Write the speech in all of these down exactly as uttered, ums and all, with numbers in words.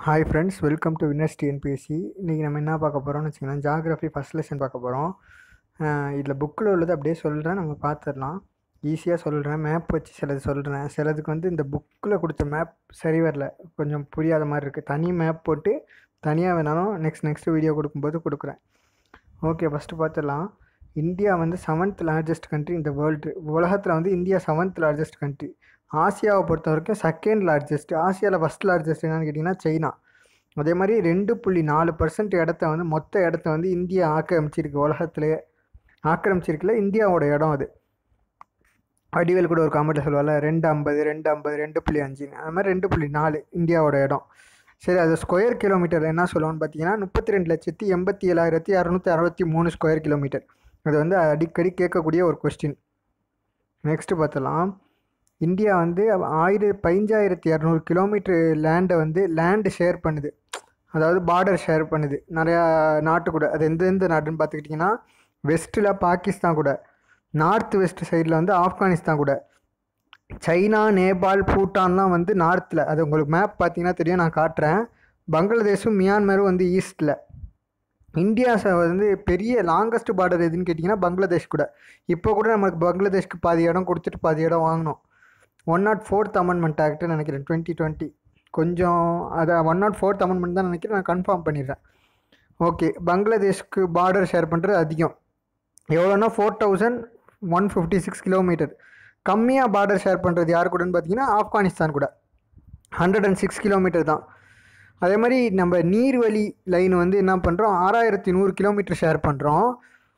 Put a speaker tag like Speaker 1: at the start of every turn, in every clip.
Speaker 1: Hi friends, welcome to Winners TNPSC. இன்றைக்கி நம்ம என்ன பார்க்க போகிறோம்னு வச்சிங்கன்னா, ஜாகிரஃபி ஃபஸ்ட் லெசன் பார்க்க போகிறோம். இதில் புக்கில் உள்ளது அப்படியே சொல்கிறேன், நம்ம பார்த்துடலாம். ஈஸியாக சொல்கிறேன், மேப் வச்சு சிலது சொல்கிறேன். சிலதுக்கு வந்து இந்த புக்கில் கொடுத்த மேப் சரி வரல, கொஞ்சம் புரியாத மாதிரி இருக்குது. தனி மேப் போட்டு தனியாக வேணாலும் நெக்ஸ்ட் நெக்ஸ்ட் வீடியோ கொடுக்கும்போது கொடுக்குறேன். ஓகே, ஃபஸ்ட்டு பார்த்துடலாம். இந்தியா வந்து செவன்த் லார்ஜஸ்ட் கண்ட்ரி இந்த வேர்ல்டு. உலகத்தில் வந்து இந்தியா செவன்த் லார்ஜஸ்ட் கண்ட்ரி. ஆசியாவை பொறுத்த வரைக்கும் செகண்ட் லார்ஜஸ்ட். ஆசியாவில் ஃபஸ்ட் லார்ஜஸ்ட் என்னன்னு கேட்டிங்கன்னா சைனா. அதே மாதிரி ரெண்டு புள்ளி நாலு பர்சன்ட் இடத்த வந்து மொத்த இடத்த வந்து இந்தியா ஆக்கிரமிச்சிருக்கு. உலகத்துலேயே ஆக்கிரமிச்சிருக்குல இந்தியாவோட இடம் அது. வடிவேல் கூட ஒரு காமெண்ட்டில் சொல்லுவாள், ரெண்டு ஐம்பது ரெண்டு ஐம்பது ரெண்டு புள்ளி அஞ்சுன்னு. அது மாதிரி ரெண்டு புள்ளி நாலு இந்தியாவோட இடம். சரி, அது ஸ்கொயர் கிலோமீட்டர் என்ன சொல்லுவோன்னு பார்த்தீங்கன்னா முப்பத்தி ரெண்டு லட்சத்தி எண்பத்தி ஏழாயிரத்தி அறநூற்றி அறுபத்தி மூணு ஸ்கொயர் கிலோமீட்டர். அது வந்து அடிக்கடி கேட்கக்கூடிய ஒரு கொஸ்டின். நெக்ஸ்ட்டு பார்த்தலாம். இந்தியா வந்து ஆயிர பதினஞ்சாயிரத்தி இரநூறு கிலோமீட்டர் லேண்டை வந்து லேண்டு ஷேர் பண்ணுது, அதாவது பார்டர் ஷேர் பண்ணுது நிறையா நாட்டு கூட. அது எந்தெந்த நாட்டுன்னு பார்த்துக்கிட்டிங்கன்னா, வெஸ்ட்டில் பாகிஸ்தான் கூட, நார்த் வெஸ்ட் சைடில் வந்து ஆப்கானிஸ்தான் கூட, சைனா, நேபாள், பூட்டான்லாம் வந்து நார்த்தில். அது உங்களுக்கு மேப் பார்த்தீங்கன்னா தெரியும், நான் காட்டுறேன். பங்களாதேஷும் மியான்மரும் வந்து ஈஸ்ட்டில். இந்தியா வந்து பெரிய லாங்கஸ்ட் பார்டர் எதுன்னு கேட்டிங்கன்னா பங்களாதேஷ் கூட. இப்போ கூட நமக்கு பங்களாதேஷ்க்கு பாதி இடம் கொடுத்துட்டு பாதி இடம் வாங்கினோம். ஒன் நாட் ஃபோர்த் அமெண்ட்மெண்ட் ஆக்ட்னு நினைக்கிறேன், டுவெண்ட்டி டுவெண்ட்டி கொஞ்சம் அதை ஒன் நாட் ஃபோர்த் அமெண்ட்மெண்ட் தான் நினைக்கிறேன், நான் கன்ஃபார்ம் பண்ணிடுறேன். ஓகே, பங்களாதேஷ்க்கு பார்டர் ஷேர் பண்ணுறது அதிகம். எவ்வளோன்னா four thousand one fifty six kilometre. கம்மியாக பார்டர் ஷேர் பண்ணுறது யார் கூடன்னு பார்த்தீங்கன்னா ஆப்கானிஸ்தான் கூட, ஹண்ட்ரட் அண்ட் சிக்ஸ் கிலோமீட்டர் தான். அதே மாதிரி நம்ம நீர்வழி லைன் வந்து என்ன பண்ணுறோம், ஆறாயிரத்தி நூறு கிலோமீட்டர் ஷேர் பண்ணுறோம்.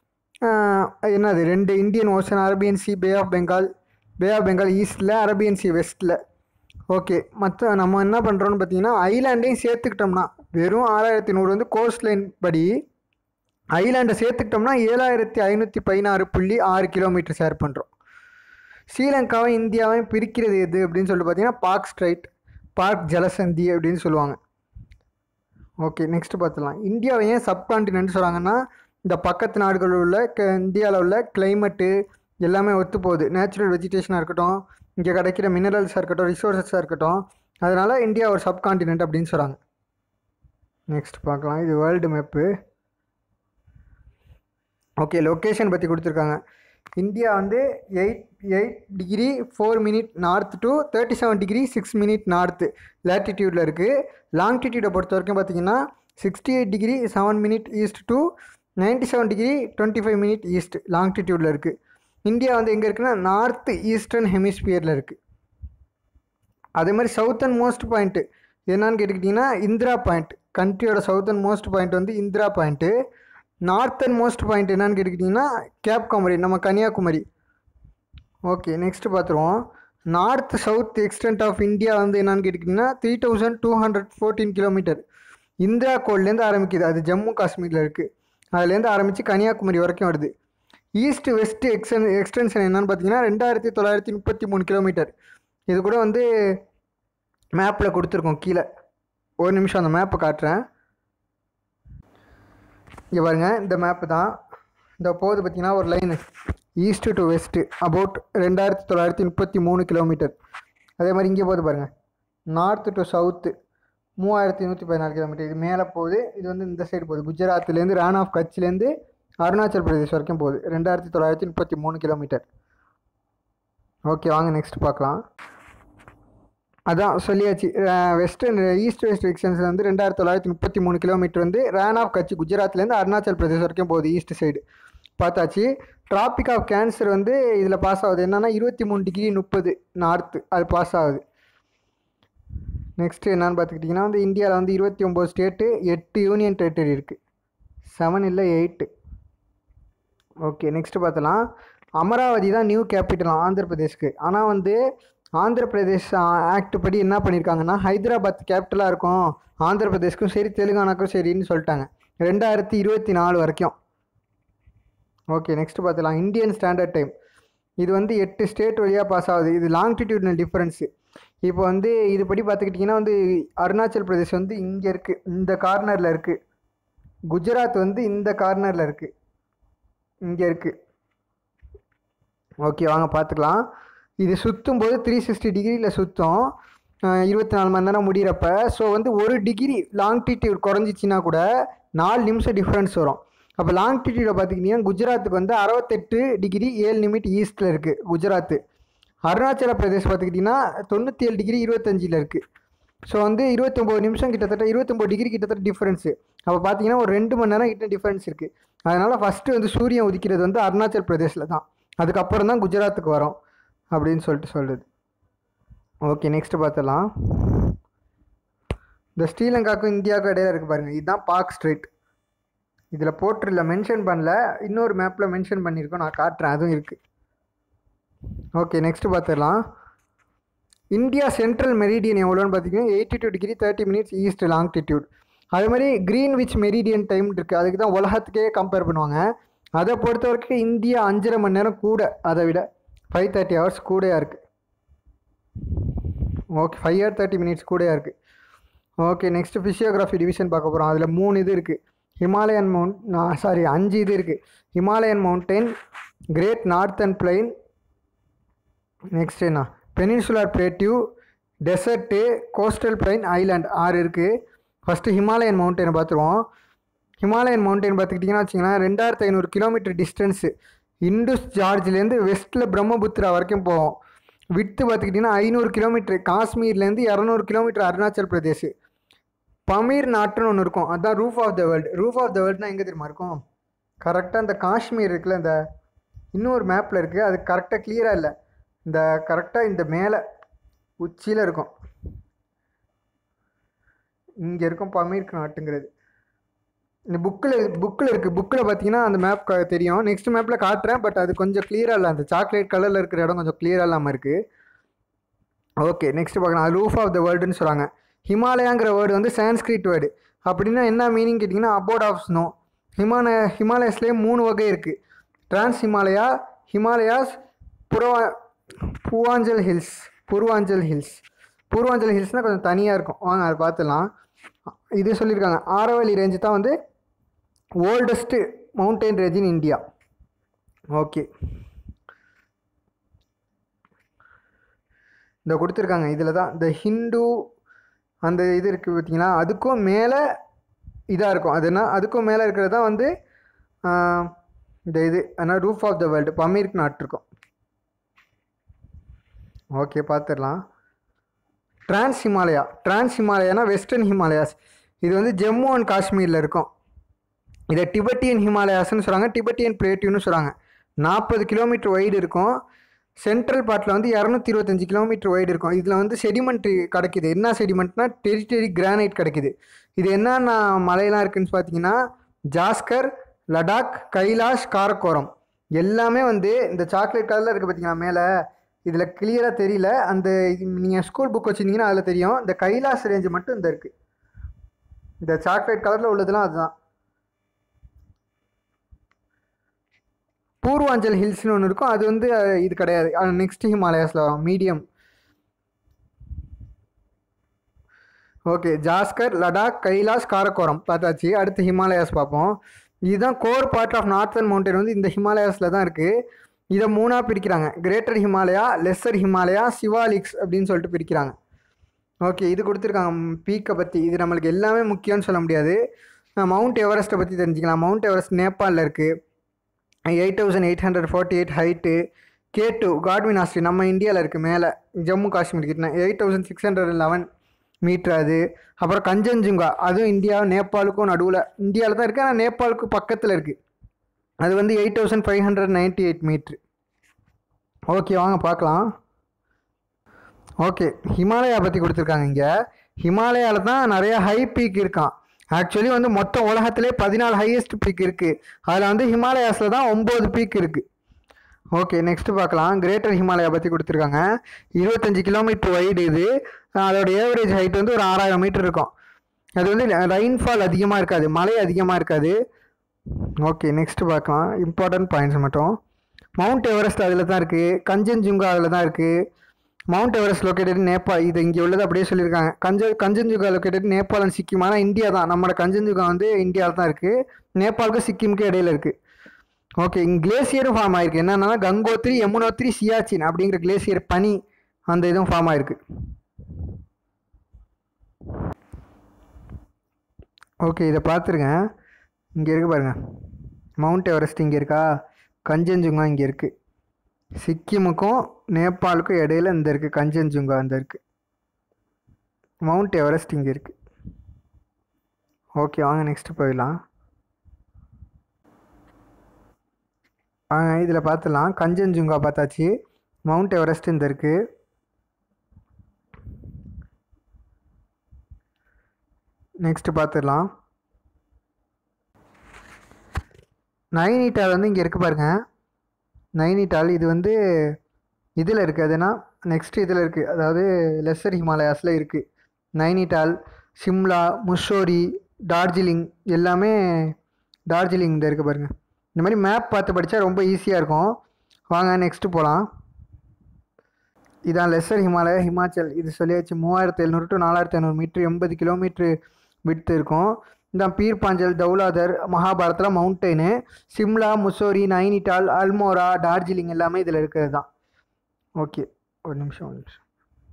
Speaker 1: என்னது, ரெண்டு Indian Ocean, Arabian Sea, Bay of Bengal. Bay of Bengal ஈஸ்ட்டில், அரேபியன் சி வெஸ்ட்டில். ஓகே, மற்ற நம்ம என்ன பண்ணுறோன்னு பார்த்தீங்கன்னா ஐலாண்டையும் சேர்த்துக்கிட்டோம்னா, வெறும் ஆறாயிரத்தி நூறு வந்து கோஸ்ட் லைன் படி ஐலாண்டை சேர்த்துக்கிட்டோம்னா ஏழாயிரத்தி ஐநூற்றி பதினாறு புள்ளி ஆறு கிலோமீட்டர் ஷேர் பண்ணுறோம். ஸ்ரீலங்காவை இந்தியாவையும் பிரிக்கிறது எது அப்படின்னு சொல்லிட்டு பார்த்தீங்கன்னா பார்க் ஸ்ட்ரைட், பார்க் ஜலசந்தி அப்படின்னு சொல்லுவாங்க. ஓகே, நெக்ஸ்ட்டு பார்த்துலாம். இந்தியாவை ஏன் சப்கான்டினென்ட் சொல்கிறாங்கன்னா, இந்த பக்கத்து நாடுகளில் உள்ள க இந்தியாவில் உள்ள கிளைமேட்டு எல்லாமே ஒத்து போகுது. நேச்சுரல் வெஜிடேஷனாக இருக்கட்டும், இங்கே கிடைக்கிற மினரல்ஸாக இருக்கட்டும், ரிசோர்ஸஸாக இருக்கட்டும், அதனால் இந்தியா ஒரு சப்கான்டினென்ட் அப்படின்னு சொல்கிறாங்க. நெக்ஸ்ட் பார்க்கலாம். இது வேர்ல்டு மேப்பு. ஓகே, லொக்கேஷன் பற்றி கொடுத்துருக்காங்க. இந்தியா வந்து eight eight degree four minute north to thirty seven degree six minute north லேட்டிடியூடில் இருக்குது. லாங்கிடியூடை பொறுத்த வரைக்கும் பார்த்திங்கன்னா sixty eight degree seven minute east to ninety seven degree twenty five minute east லாங்கிடியூடில் இருக்குது. இந்தியா வந்து எங்கே இருக்குன்னா நார்த் ஈஸ்டர்ன் ஹெமிஸ்பியரில் இருக்குது. அதே மாதிரி சவுத்தன் மோஸ்ட் பாயிண்ட்டு என்னன்னு கேட்டுக்கிட்டிங்கன்னா இந்திரா பாயிண்ட். கண்ட்ரியோட சவுத்தன் மோஸ்ட் பாயிண்ட் வந்து Indira point. Northern most point என்னன்னு கேட்டுக்கிட்டிங்கன்னா கேப் காமரி, நம்ம கன்னியாகுமரி. ஓகே, நெக்ஸ்ட்டு பார்த்துருவோம். North south extent of India வந்து என்னன்னு கேட்டுக்கிட்டிங்கன்னா three thousand two hundred fourteen kilometre. Indira கோல்லேருந்து ஆரம்பிக்குது, அது ஜம்மு காஷ்மீரில் இருக்குது. அதுலேருந்து ஆரம்பித்து கன்னியாகுமரி வரைக்கும் வருது. ஈஸ்ட் வெஸ்ட் எக்ஸ்டென் எக்ஸ்டென்ஷன் என்னன்னு பார்த்தீங்கன்னா ரெண்டாயிரத்தி தொள்ளாயிரத்தி முப்பத்தி மூணு கிலோமீட்டர். இது கூட வந்து மேப்பில் கொடுத்துருக்கோம் கீழே. ஒரு நிமிஷம் அந்த மேப்பை காட்டுறேன். இங்கே பாருங்க, இந்த மேப்பு தான். இந்த போகுது பார்த்தீங்கன்னா ஒரு line east to west about ரெண்டாயிரத்தி தொள்ளாயிரத்தி முப்பத்தி மூணு கிலோமீட்டர். அதே மாதிரி இங்கே போகுது பாருங்கள், நார்த்து டு சவுத்து மூவாயிரத்தி நூற்றி பதினாலு கிலோமீட்டர். இது மேலே போகுது. இது வந்து இந்த சைடு போகுது, குஜராத்லேருந்து ரான் ஆஃப் கட்ச்லேருந்து அருணாச்சல் பிரதேஷ் வரைக்கும் போகுது, ரெண்டாயிரத்தி தொள்ளாயிரத்தி முப்பத்தி மூணு கிலோமீட்டர். ஓகே, வாங்க நெக்ஸ்ட் பார்க்கலாம். அதான் சொல்லியாச்சு, வெஸ்டர்ன் ஈஸ்ட் வெஸ்ட் எக்ஸ்டென்ஷன் வந்து ரெண்டாயிரத்தி தொள்ளாயிரத்தி முப்பத்தி மூணு கிலோமீட்டர் வந்து ரான் ஆஃப் கட்ச் குஜராத்லேருந்து அருணாச்சல் பிரதேஷ் வரைக்கும் போகுது, ஈஸ்ட் சைடு பார்த்தாச்சு. டிராபிக் ஆஃப் கேன்சர் வந்து இதில் பாஸ் ஆகுது. என்னென்னா இருபத்தி மூணு டிகிரி முப்பது நார்த்து, அது பாஸ் ஆகுது. நெக்ஸ்ட்டு என்னென்னு பார்த்துக்கிட்டிங்கன்னா வந்து இந்தியாவில் வந்து இருபத்தி ஒம்பது ஸ்டேட்டு, எட்டு யூனியன் டெரிட்டரி இருக்குது, செவன் இல்லை எயிட்டு. ஓகே, நெக்ஸ்ட்டு பார்த்தலாம். அமராவதி தான் நியூ கேபிட்டல் ஆந்திர பிரதேஷ்க்கு. ஆனால் வந்து ஆந்திர பிரதேஷ் ஆக்ட் படி என்ன பண்ணியிருக்காங்கன்னா ஹைதராபாத் கேபிட்டலாக இருக்கும் ஆந்திர பிரதேஷ்க்கும் சரி தெலுங்கானாக்கும் சரின்னு சொல்லிட்டாங்க, ரெண்டாயிரத்தி இருபத்தி நாலு வரைக்கும். ஓகே, நெக்ஸ்ட்டு பார்த்தலாம். இந்தியன் ஸ்டாண்டர்ட் டைம் இது வந்து எட்டு ஸ்டேட் வழியாக பாஸ் ஆகுது. இது லாங்கிடியூட்னல் டிஃப்ரென்ஸு. இப்போ வந்து இது படி பார்த்துக்கிட்டிங்கன்னா வந்து அருணாச்சல் பிரதேஷ் வந்து இங்கே இருக்குது, இந்த கார்னரில் இருக்குது. குஜராத் வந்து இந்த கார்னரில் இருக்குது, இங்கே இருக்குது. ஓகே, வாங்க பார்த்துக்கலாம். இது சுற்றும் போது த்ரீ சிக்ஸ்டி டிகிரியில் சுற்றும். இருபத்தி நாலு மணி நேரம் முடிகிறப்ப ஸோ வந்து ஒரு டிகிரி லாங்கிடியூட் குறைஞ்சிச்சின்னா கூட நாலு நிமிஷம் டிஃப்ரென்ஸ் வரும். அப்போ லாங்கிடியூடை பார்த்துக்கிட்டிங்கன்னா குஜராத்துக்கு வந்து அறுபத்தெட்டு டிகிரி ஏழு நிமிட் ஈஸ்ட்டில் இருக்குது குஜராத்து. அருணாச்சல பிரதேஷ் பார்த்துக்கிட்டிங்கன்னா தொண்ணூற்றி ஏழு டிகிரி இருபத்தஞ்சில் இருக்குது. ஸோ வந்து இருபத்தொம்போது நிமிஷம் கிட்டத்தட்ட இருபத்தொம்போது டிகிரி கிட்டத்தட்ட டிஃப்ரென்ஸு. அப்போ பார்த்தீங்கன்னா ஒரு ரெண்டு மணி நேரம் கிட்ட டிஃப்ரென்ஸ் இருக்குது. அதனால் ஃபஸ்ட்டு வந்து சூரியன் உதிக்கிறது வந்து அருணாச்சல் பிரதேஷில் தான், அதுக்கப்புறம் தான் குஜராத்துக்கு வரும் அப்படின்னு சொல்லிட்டு சொல்லுது. ஓகே, நெக்ஸ்ட்டு பார்த்துடலாம். இந்த ஸ்ரீலங்காவுக்கும் இந்தியாவுக்கும் இடையில இருக்குது பாருங்கள், இதுதான் பாக் ஸ்ட்ரெயிட். இதில் போட்டிருல மென்ஷன் பண்ணல, இன்னொரு மேப்பில் மென்ஷன் பண்ணியிருக்கோம், நான் காட்டுறேன், அதுவும் இருக்குது. ஓகே, நெக்ஸ்ட்டு பார்த்துடலாம். இந்தியா சென்ட்ரல் மெரிடியன் எவ்வளோன்னு பார்த்தீங்கன்னா eighty two degree thirty minutes east longitude. அது மாதிரி க்ரீன்விச் மெரிடியன் டைம் இருக்குது, அதுக்கு தான் உலகத்துக்கே கம்பேர் பண்ணுவாங்க. அதை பொறுத்த வரைக்கும் இந்தியா அஞ்சரை மணி நேரம் கூட, அதை விட ஃபைவ் தேர்ட்டி ஹவர்ஸ் கூடயாக இருக்குது. Okay, five hour thirty minutes கூடயாக இருக்குது. ஓகே, நெக்ஸ்ட்டு ஃபிசியோகிராஃபி டிவிஷன் பார்க்க போகிறோம். அதில் மூணு இது இருக்குது. ஹிமாலயன் மவுண்ட் சாரி அஞ்சு இது இருக்குது. Himalayan mountain, great northern plain, next என்ன peninsular plateau, desert, coastal plain, island, ஆறு இருக்குது. ஃபஸ்ட்டு ஹிமாலயன் மவுண்டனை பார்த்துருவோம். ஹிமாலயன் மவுண்டன் பார்த்துக்கிட்டிங்கன்னா வச்சிங்கன்னா ரெண்டாயிரத்து ஐநூறு கிலோமீட்டர் டிஸ்டன்ஸு இண்டஸ் ஜார்ஜ்லேருந்து வெஸ்ட்டில் பிரம்மபுத்திரா வரைக்கும் போவோம். விட்டு பார்த்துக்கிட்டிங்கன்னா ஐநூறு கிலோமீட்ரு, காஷ்மீர்லேருந்து இரநூறு கிலோமீட்டர் அருணாச்சல் பிரதேஷ். பமீர் நாட்டுன்னு ஒன்று இருக்கும், அதுதான் ரூஃப் ஆஃப் த வேர்ல்டு. ரூஃப் ஆஃப் த வேர்ல்டுனா எங்கே தெரியுமா இருக்கும்? கரெக்டாக இந்த காஷ்மீர் இருக்குல்ல, இந்த இன்னொரு மேப்பில் இருக்குது, அது கரெக்டாக கிளியராக இல்லை, இந்த கரெக்டாக இந்த மேலே உச்சியில் இருக்கும், இங்கே இருக்கும் பமீர் நாட்டுங்கிறது. இந்த புக்கில் புக்கில் இருக்குது, புக்கில் பார்த்தீங்கன்னா அந்த மேப் தெரியும். நெக்ஸ்ட் மேப்பில் காட்டுறேன், பட் அது கொஞ்சம் கிளியராக இல்லை, அந்த சாக்லேட் கலரில் இருக்கிற இடம் கொஞ்சம் கிளியராக இல்லாமல் இருக்குது. ஓகே, நெக்ஸ்ட் பார்க்கலாம். ரூஃப் ஆஃப் த வேர்ல்டுன்னு சொல்கிறாங்க. ஹிமாலயாங்கிற வேர்டு வந்து சான்ஸ்கிரிட் வேர்டு. அப்படின்னா என்ன மீனிங் கேட்டிங்கன்னா அபோட் ஆஃப் ஸ்னோ. ஹிமாலய ஹிமாலயஸ்லேயே மூணு வகை இருக்குது. டிரான்ஸ் ஹிமாலயா, ஹிமாலயாஸ், புறவா பூவாஞ்சல் ஹில்ஸ் பூர்வாஞ்சல் ஹில்ஸ் பூர்வாஞ்சல் ஹில்ஸ்னால் கொஞ்சம் தனியாக இருக்கும், வாங்க அதை பார்த்துடலாம். இது சொல்லியிருக்காங்க, ஆரவல்லி ரேஞ்சு தான் வந்து oldest mountain range in India. Okay, இந்த கொடுத்துருக்காங்க, இதில் தான் இந்த ஹிந்து அந்த இது இருக்குது பார்த்தீங்களா, அதுக்கும் மேலே இதாக இருக்கும். அதுனா அதுக்கும் மேலே இருக்கிறது தான் வந்து இந்த இது, ஆனால் ரூஃப் ஆஃப் த வேர்ல்டு பமீருக்கு நாட்டிருக்கும். ஓகே, பார்த்துடலாம். டிரான்ஸ் ஹிமாலயா, டிரான்ஸ் ஹிமாலயானா வெஸ்டர்ன் ஹிமாலயாஸ், இது வந்து ஜம்மு அண்ட் காஷ்மீரில் இருக்கும். இதை டிபெட்டியன் ஹிமாலயாஸ்ன்னு சொல்கிறாங்க, டிபெட்டியன் பிளேட்டியூன்னு சொல்கிறாங்க. நாற்பது கிலோமீட்டர் வைடு இருக்கும். சென்ட்ரல் பார்ட்டில் வந்து இரநூத்தி இருபத்தஞ்சி கிலோமீட்டர் வைடு இருக்கும். இதில் வந்து செடிமெண்ட் கிடைக்கிது. என்ன செடிமெண்ட்னா டெரிட்டரி கிரானைட் கிடைக்கிது. இது என்னென்ன மலையெல்லாம் இருக்குதுன்னு பார்த்தீங்கன்னா ஜாஸ்கர், லடாக், கைலாஷ், காரக்கோரம் எல்லாமே வந்து இந்த சாக்லேட் கலரில் இருக்குது பார்த்தீங்கன்னா மேலே, இதில் கிளியராக தெரியல, அந்த நீங்கள் ஸ்கூல் புக் வச்சுருந்தீங்கன்னா அதில் தெரியும். இந்த கைலாஷ் ரேஞ்சு மட்டும் இந்த இருக்குது, இந்த சாக்லேட் கலரில் உள்ளதுலாம் அதுதான். பூர்வாஞ்சல் ஹில்ஸ்னு ஒன்று இருக்கும், அது வந்து இது கிடையாது, அது நெக்ஸ்ட் ஹிமாலயாஸில் வரும், மீடியம். ஓகே, ஜாஸ்கர், லடாக், கைலாஷ், காரக்கோரம் பார்த்தாச்சு. அடுத்து ஹிமாலயாஸ் பார்ப்போம். இதுதான் core part of northern mountain வந்து இந்த ஹிமாலயாஸில் தான் இருக்குது. இதை மூணாக பிரிக்கிறாங்க, கிரேட்டர் ஹிமாலயா, லெஸ்ஸர் ஹிமாலயா, சிவாலிக்ஸ் அப்படின்னு சொல்லிட்டு பிரிக்கிறாங்க. ஓகே, இது கொடுத்துருக்காங்க பீக்கை பற்றி. இது நம்மளுக்கு எல்லாமே முக்கியம்னு சொல்ல முடியாது. மவுண்ட் எவரெஸ்ட்டை பற்றி தெரிஞ்சுக்கலாம். மவுண்ட் எவரெஸ்ட் நேபாளில் இருக்குது, eight thousand eight hundred forty eight height. K two Godwin Austen நம்ம இந்தியாவில் இருக்குது, மேலே ஜம்மு காஷ்மீர் கிட்ட eight thousand six hundred eleven metre அது. அப்புறம் கஞ்சன்ஜுங்கா, அதுவும் இந்தியா நேபாளுக்கும் நடுவில், இந்தியாவில் தான் இருக்குது ஆனால் நேபாளுக்கு பக்கத்தில் இருக்குது, அது வந்து eight thousand five hundred ninety eight metre. Okay, வாங்க பார்க்கலாம். ஓகே, ஹிமாலயா பற்றி கொடுத்துருக்காங்க. இங்கே ஹிமாலயாவில் தான் நிறையா ஹை பீக் இருக்கான். ஆக்சுவலி வந்து மொத்தம் உலகத்திலே பதினாலு ஹையஸ்ட் பீக் இருக்குது, அதில் வந்து ஹிமாலயாஸில் தான் ஒம்பது பீக் இருக்குது. ஓகே, நெக்ஸ்ட்டு பார்க்கலாம். கிரேட்டர் ஹிமாலயா பற்றி கொடுத்துருக்காங்க. இருபத்தஞ்சி கிலோமீட்டர் வைடு இது. அதோட ஏவரேஜ் ஹைட் வந்து ஒரு ஆறாயிரம் மீட்டர் இருக்கும். அது வந்து ரெயின்ஃபால் அதிகமாக இருக்காது, மழை அதிகமாக இருக்காது. ஓகே, நெக்ஸ்ட்டு பார்க்கலாம். இம்பார்ட்டன்ட் பாயிண்ட்ஸ் மட்டும். மவுண்ட் எவரெஸ்ட் அதில் தான் இருக்குது, கஞ்சன்ஜுங்கா அதில் தான் இருக்குது. மவுண்ட் எவரெஸ்ட் லொக்கேட்டட் நேபாள், இது இங்கே உள்ளது அப்படியே சொல்லியிருக்காங்க. கஞ்ச கஞ்சன்ஜுங்கா லொக்கேட்டட் நேபாள் அண்ட் சிக்கிம், ஆனால் இந்தியா தான், நம்மளோட கஞ்சன்ஜுங்கா வந்து இந்தியாவில் தான் இருக்குது, நேபாளுக்கும் சிக்கிமுக்கும் இடையில இருக்குது. ஓகே, இங்கே கிளேசியரும் ஃபார்ம் ஆகிருக்கு. என்னென்னா கங்கோத்ரி, யமுனோத்ரி, சியாச்சின் அப்படிங்கிற கிளேசியர் பனி அந்த இதுவும் ஃபார்ம் ஆகிருக்கு. ஓகே, இதை பார்த்துருங்க. இங்கே இருக்குது பாருங்கள், மவுண்ட் எவரெஸ்ட் இங்கே இருக்கா, கஞ்சன்ஜுங்கா இங்கே இருக்குது. சிக்கிமுக்கும் நேபாளுக்கும் இடையில இந்த இருக்குது கஞ்சன்ஜுங்கா, இந்த இருக்குது. மவுண்ட் எவரெஸ்ட் இங்கே இருக்குது. ஓகே, வாங்க நெக்ஸ்ட்டு போயிடலாம். வாங்க இதில் பார்த்துடலாம். கஞ்சன்ஜுங்கா பார்த்தாச்சு, மவுண்ட் எவரெஸ்ட் இந்த இருக்குது. நெக்ஸ்ட்டு பார்த்துடலாம். நைனிடால் வந்து இங்கே இருக்குது பாருங்கள். நைனிடால் இது வந்து இதில் இருக்குது, அதுனா நெக்ஸ்ட் இதில் இருக்குது, அதாவது லெஸ்ஸர் ஹிமாலயாஸில் இருக்குது. நைனிடால், சிம்லா, முசோரி, டார்ஜிலிங் எல்லாமே டார்ஜிலிங் இந்த இருக்குது பாருங்கள். இந்த மாதிரி மேப் பார்த்து படித்தா ரொம்ப ஈஸியாக இருக்கும். வாங்க நெக்ஸ்ட்டு போகலாம். இதான் லெஸ்ஸர் ஹிமாலயா, ஹிமாச்சல். இது சொல்லியாச்சு. மூவாயிரத்து எழுநூறு டு நாலாயிரத்து ஐநூறு மீட்ரு, எண்பது கிலோமீட்ரு விட்த்து இருக்கும். இந்த பீர் பாஞ்சல், தௌலாதர், மகாபாரத்தில் மவுண்டெயினு, சிம்லா, முசோரி, நைனிடால், அல்மோரா, டார்ஜிலிங் எல்லாமே இதில் இருக்கிறது தான். ஓகே, ஒரு நிமிஷம் ஒரு நிமிஷம்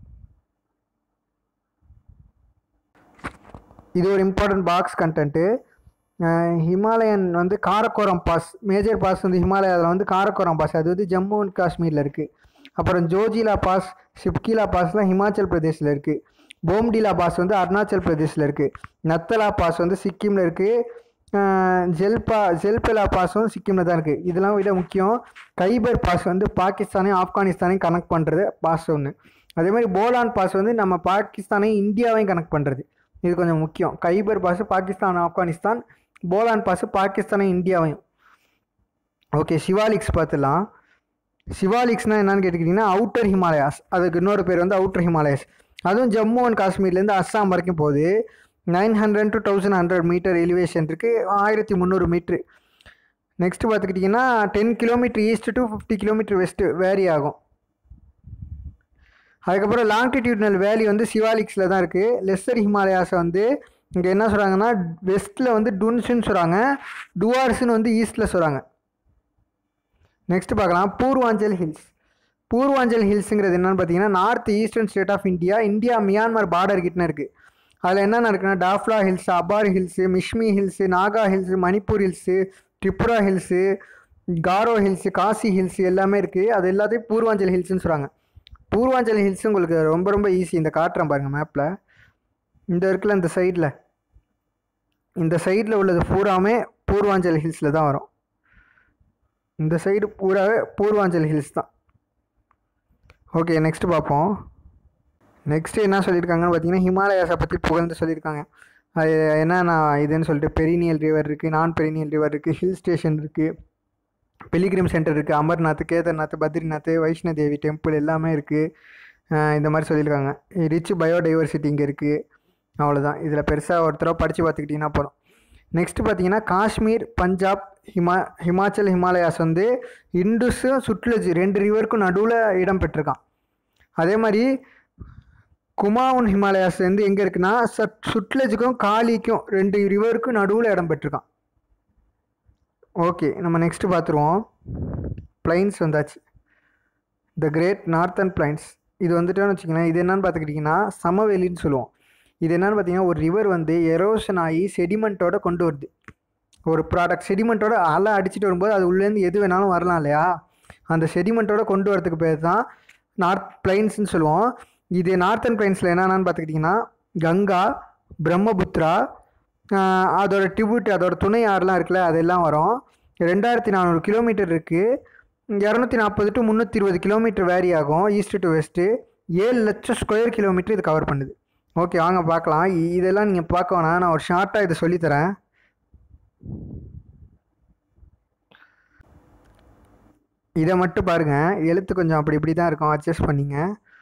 Speaker 1: இது ஒரு இம்பார்ட்டன்ட் பாக்ஸ் கண்டென்ட்டு. ஹிமாலயன் வந்து காரக்கோரம் பாஸ், மேஜர் பாஸ் வந்து ஹிமாலயாவில் வந்து காரக்கோரம் பாஸ், அது வந்து ஜம்மு அண்ட் காஷ்மீரில் இருக்குது. அப்புறம் ஜோஜிலா பாஸ், ஷிப்கிலா பாஸ்லாம் ஹிமாச்சல் பிரதேஷில் இருக்குது. போம்டிலா பாஸ் வந்து அருணாச்சல் பிரதேஷில் இருக்குது. நத்தலா பாஸ் வந்து சிக்கிமில் இருக்குது. ஜெல்பா ஜெல்பெலா பாஸும் சிக்கிமில் தான் இருக்குது. இதெல்லாம் விட முக்கியம், கைபர் பாஸ் வந்து பாகிஸ்தானையும் ஆப்கானிஸ்தானையும் கனெக்ட் பண்ணுறது பாஸ் ஒன்று. அதேமாதிரி போலான் பாஸ் வந்து நம்ம பாகிஸ்தானையும் இந்தியாவையும் கனெக்ட் பண்ணுறது. இது கொஞ்சம் முக்கியம். கைபர் பாஸ் பாகிஸ்தான் ஆப்கானிஸ்தான், போலான் பாஸ் பாகிஸ்தானையும் இந்தியாவையும். ஓகே, சிவாலிக்ஸ் பார்த்துலாம். சிவாலிக்ஸ்னால் என்னென்னு கேட்டுக்கிட்டிங்கன்னா அவுட்டர் ஹிமாலயாஸ், அதுக்கு இன்னொரு பேர் வந்து அவுட்டர் ஹிமாலயாஸ். அதுவும் ஜம்மு அண்ட் காஷ்மீர்லேருந்து அஸ்ஸாம் வரைக்கும் போகுது. Nine hundred to thousand hundred metre elevation இருக்குது, ஆயிரத்தி முந்நூறு மீட்ரு. நெக்ஸ்ட்டு பார்த்துக்கிட்டிங்கன்னா ten kilometre east to fifty kilometre west vary ஆகும். அதுக்கப்புறம் லாங்கிடியூட்னல் வேலி வந்து சிவாலிக்ஸில் தான் இருக்குது. லெஸ்ஸர் ஹிமாலயாஸை வந்து இங்கே என்ன சொல்கிறாங்கன்னா வெஸ்ட்டில் வந்து டுன்ஸுன்னு சொல்கிறாங்க, டுவார்ஸுன்னு வந்து ஈஸ்ட்டில் சொல்கிறாங்க. நெக்ஸ்ட்டு பார்க்கலாம், பூர்வாஞ்சல் ஹில்ஸ். பூர்வாஞ்சல் ஹில்ஸுங்கிறது என்னென்னு பார்த்தீங்கன்னா north eastern state of India, India Myanmar border கிட்டே இருக்குது. அதில் என்னென்ன இருக்குன்னா Dafla hills, Abor hills, Mishmi hills, Naga hills, Manipur hills, Tripura hills, Garo hills, Khasi hills எல்லாமே இருக்குது. அது எல்லாத்தையும் பூர்வாஞ்சல் ஹில்ஸுன்னு சொல்கிறாங்க. பூர்வாஞ்சல் ஹில்ஸு உங்களுக்கு ரொம்ப ரொம்ப ஈஸி. இந்த காட்டுறேன் பாருங்கள் மேப்பில். இந்த இருக்குல்ல இந்த சைடில், இந்த சைடில் உள்ளது பூராமே பூர்வாஞ்சல் ஹில்ஸில் தான் வரும். இந்த சைடு பூராவே பூர்வாஞ்சல் ஹில்ஸ் தான். ஓகே, நெக்ஸ்ட்டு பார்ப்போம். நெக்ஸ்ட்டு என்ன சொல்லியிருக்காங்கன்னு பார்த்தீங்கன்னா ஹிமாலயாஸை பற்றி புகழ்ந்து சொல்லியிருக்காங்க. அது என்னன்னா இதுன்னு சொல்லிட்டு பெரினியல் ரிவர் இருக்குது, நான் பெரினியல் ரிவர் இருக்குது, ஹில் ஸ்டேஷன் இருக்குது, பிலிகிரிம் சென்டர் இருக்குது, அமர்நாத், கேதார்நாத், பத்ரிநாத், வைஷ்ணதேவி டெம்பிள் எல்லாமே இருக்குது. இந்த மாதிரி சொல்லியிருக்காங்க. ரிச் பயோடைவர்சிட்டி இங்கே இருக்குது. அவ்வளோதான். இதில் பெருசாக ஒரு தடவை படித்து பார்த்துக்கிட்டிங்கன்னா போதும். நெக்ஸ்ட்டு பார்த்தீங்கன்னா காஷ்மீர், பஞ்சாப், ஹிமா ஹிமாச்சல் ஹிமாலயாஸ் வந்து இண்டஸும் சுட்லஜ் ரெண்டு ரிவருக்கும் நடுவில் இடம் பெற்றிருக்கான். அதே மாதிரி குமாவுன் ஹிமாலயாஸ் வந்து எங்கே இருக்குன்னா சட் சுட்லஜுக்கும் காலிக்கும் ரெண்டு ரிவருக்கும் நடுவில் இடம் பெற்றிருக்கான். ஓகே, நம்ம நெக்ஸ்ட்டு பார்த்துருவோம். பிளைன்ஸ் வந்தாச்சு. The great northern plains. இது வந்துட்டோன்னு வச்சுக்கோங்களேன், இது என்னென்னு பார்த்துக்கிட்டிங்கன்னா சமவெளின்னு சொல்லுவோம். இது என்னென்னு பார்த்தீங்கன்னா ஒரு ரிவர் வந்து எரோஷன் ஆகி செடிமெண்ட்டோட கொண்டு வருது. ஒரு ப்ராடக்ட் செடிமெண்ட்டோட அலை அடிச்சுட்டு வரும்போது அது உள்ளேருந்து எது வேணாலும் வரலாம் இல்லையா, அந்த செடிமெண்ட்டோட கொண்டு வரதுக்கு பேர் தான் நார்த் பிளைன்ஸ்னு சொல்லுவோம். இது நார்த்தன் பிளைன்ஸில் என்னென்னு பார்த்துக்கிட்டிங்கன்னா கங்கா, பிரம்மபுத்திரா, அதோட டிபியூட், அதோட துணை ஆறுலாம் இருக்குல்ல, அதெல்லாம் வரும். ரெண்டாயிரத்தி நானூறு கிலோமீட்டர் இருக்குது. இரநூத்தி நாற்பது டு முந்நூற்றி இருபது கிலோமீட்டர் வேரி ஆகும் ஈஸ்ட்டு டு வெஸ்ட்டு. ஏழு லட்சம் ஸ்கொயர் கிலோமீட்டர் இது கவர் பண்ணுது. ஓகே, வாங்க பார்க்கலாம். இதெல்லாம் நீங்கள் பார்க்க வேணாம், நான் ஒரு ஷார்ட்டாக இதை சொல்லித்தரேன். இதை மட்டும் பாருங்கள், எழுத்து கொஞ்சம் அப்படி இப்படி தான் இருக்கும், அட்ஜஸ்ட் பண்ணிங்க.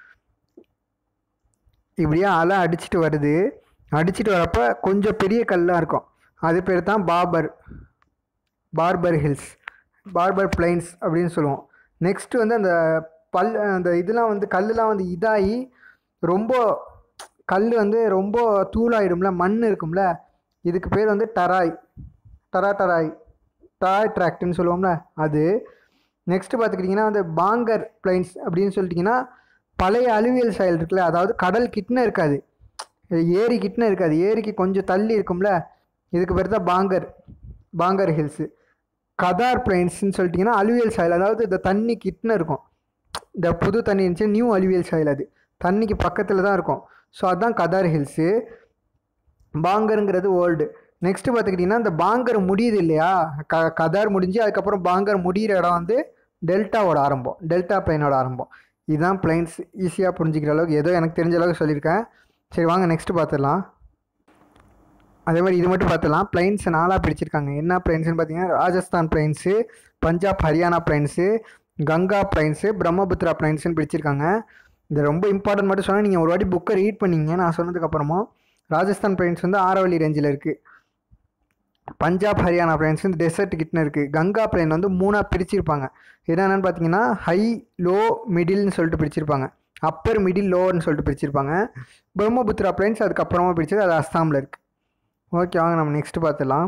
Speaker 1: இப்படியே அலை அடிச்சுட்டு வருது. அடிச்சுட்டு வரப்போ கொஞ்சம் பெரிய கல்லாக இருக்கும், அது பேர் தான் பார்பர் பார்பர் ஹில்ஸ், பார்பர் பிளைன்ஸ் அப்படின்னு சொல்லுவோம். நெக்ஸ்ட்டு வந்து அந்த பல் அந்த இதெல்லாம் வந்து கல்லுலாம் வந்து இதாகி ரொம்ப கல் வந்து ரொம்ப தூளாயிடும்ல, மண் இருக்கும்ல, இதுக்கு பேர் வந்து டராய் டரா டராய் டராய் ட்ராக்ட்னு சொல்லுவோம்ல அது. நெக்ஸ்ட்டு பார்த்துக்கிட்டிங்கன்னா வந்து பாங்கர் பிளைன்ஸ் அப்படின்னு சொல்லிட்டிங்கன்னா பழைய அலுவியல் சாயல் இருக்குல்ல, அதாவது கடல் கிட்டே இருக்காது, ஏரி கிட்டே இருக்காது, ஏரிக்கு கொஞ்சம் தள்ளி இருக்கும்ல, இதுக்கு பேர் தான் பாங்கர் பாங்கர் ஹில்ஸு. கதார் பிளைன்ஸ்ன்னு சொல்லிட்டிங்கன்னா அலுவியல் சாயில், அதாவது இந்த தண்ணி கிட்டன இருக்கும். இந்த புது தண்ணி இருந்துச்சு நியூ அலுவியல் சாயில், அது தண்ணிக்கு பக்கத்தில் தான் இருக்கும். ஸோ அதுதான் கதார் ஹில்ஸு. பாங்கருங்கிறது ஓல்டு. நெக்ஸ்ட்டு பார்த்துக்கிட்டிங்கன்னா இந்த பாங்கர் முடியுது இல்லையா, க கதார் முடிஞ்சு அதுக்கப்புறம் பாங்கர் முடிகிற இடம் வந்து டெல்டாவோட ஆரம்பம், டெல்டா பிளைனோட ஆரம்பம். இதுதான் பிளைன்ஸ். ஈஸியாக புரிஞ்சிக்கிற அளவுக்கு ஏதோ எனக்கு தெரிஞ்ச அளவுக்கு சொல்லியிருக்கேன். சரி வாங்க நெக்ஸ்ட்டு பார்த்துடலாம். அதே மாதிரி இது மட்டும் பார்த்துடலாம். பிளைன்ஸை நாளாக பிரிச்சிருக்காங்க. என்ன பிளைன்ஸ்னு பார்த்தீங்கன்னா Rajasthan plains, Punjab Haryana plains, Ganga plains, Brahmaputra பிளைன்ஸுன்னு பிரிச்சிருக்காங்க. இது ரொம்ப இம்பார்ட்டன்ட் மட்டும் சொன்னால் நீங்கள் ஒரு வாட்டி புக்கை ரீட் பண்ணிங்க நான் சொன்னதுக்கப்புறமா. ராஜஸ்தான் பிளைன்ஸ் வந்து ஆரவல்லி ரேஞ்சில் இருக்குது. பஞ்சாப் ஹரியானா பிளைன்ஸ் வந்து டெசர்ட் கிட்டன இருக்குது. கங்கா பிளைன் வந்து மூணாக பிரிச்சிருப்பாங்க. என்னென்னு பார்த்தீங்கன்னா ஹை லோ மிடில்னு சொல்லிட்டு பிரிச்சிருப்பாங்க. அப்பர் மிடில் லோன்னு சொல்லிட்டு பிரிச்சிருப்பாங்க. பிரம்மபுத்திரா பிளைன்ஸ் அதுக்கப்புறமா பிரிச்சது, அது அஸ்ஸாமில் இருக்குது. ஓகே வாங்க நம்ம நெக்ஸ்ட்டு பார்த்துடலாம்.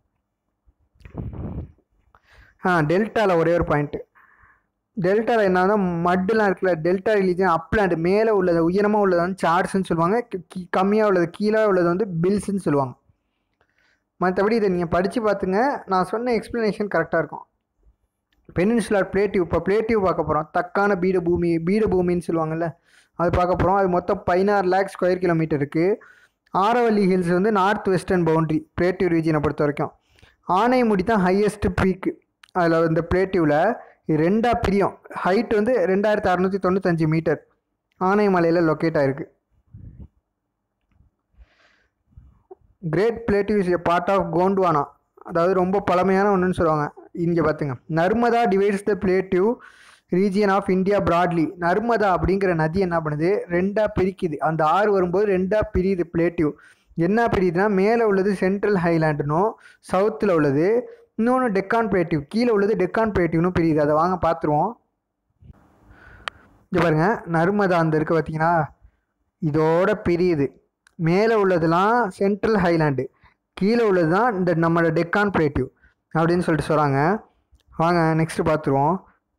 Speaker 1: ஆ டெல்டாவில் ஒரே ஒரு பாயிண்ட்டு. டெல்டாவில் என்னன்னா மட்டெலாம் இருக்குல்ல, டெல்டா ரிலீஜன் அப்லாண்டு மேலே உள்ளது உயரமாக உள்ளது வந்து சார்ட்ஸ்ன்னு சொல்லுவாங்க, கம்மியாக உள்ளது கீழே உள்ளது வந்து பில்ஸ்ன்னு சொல்லுவாங்க. மற்றபடி இதை நீங்கள் படித்து பார்த்துங்க, நான் சொன்ன எக்ஸ்ப்ளனேஷன் கரெக்டாக இருக்கும். பெனின்சுலார் பிளேட்டிவ், இப்போ பிளேட்டிவ் பார்க்க போகிறோம். தக்கான பீட பூமி, பீட பூமின்னு சொல்லுவாங்கள்ல, அது பார்க்க போகிறோம். அது மொத்தம் பதினாறு லேக் ஸ்கொயர் கிலோமீட்டர் இருக்குது. ஆரவல்லி ஹில்ஸ் வந்து நார்த் வெஸ்டர்ன் பவுண்ட்ரி பிளேட்டிவ் ரீஜனை பொறுத்த வரைக்கும். ஆனைமுடி தான் ஹையஸ்ட் பீக்கு அதில் இந்த பிளேட்டிவில். இது ரெண்டாக பிரியும். ஹைட் வந்து ரெண்டாயிரத்தி அறநூற்றி தொண்ணூத்தஞ்சு மீட்டர் ஆனைமலையில் லொக்கேட் ஆகிருக்கு. Great plateau is a part of Gondwana, அதாவது ரொம்ப பழமையான ஒன்றுன்னு சொல்லுவாங்க. இங்கே பார்த்துங்க, Narmada divides the plateau region of India broadly. Narmada அப்படிங்கிற நதி என்ன பண்ணுது, ரெண்டாக பிரிக்குது. அந்த ஆறு வரும்போது ரெண்டாக பிரியுது பிளேட்டிவ். என்ன பிரியுதுன்னா மேலே உள்ளது சென்ட்ரல் ஹைலாண்டுனும் சவுத்தில் உள்ளது இன்னொன்று டெக்கான் பிளேட்டிவ், கீழே உள்ளது டெக்கான் பிளேட்டிவ்னு பிரியுது. அதை வாங்க பார்த்துருவோம். இங்கே பாருங்கள், நர்மதா அந்த இருக்குது பார்த்தீங்கன்னா, இதோட பிரியுது. மேலே உள்ளதுலாம் சென்ட்ரல் ஹைலாண்டு, கீழே உள்ளது தான் இந்த நம்மளோட டெக்கான் பிளேட்டிவ் அப்படின்னு சொல்லிட்டு சொல்கிறாங்க. வாங்க நெக்ஸ்ட்டு பார்த்துருவோம்.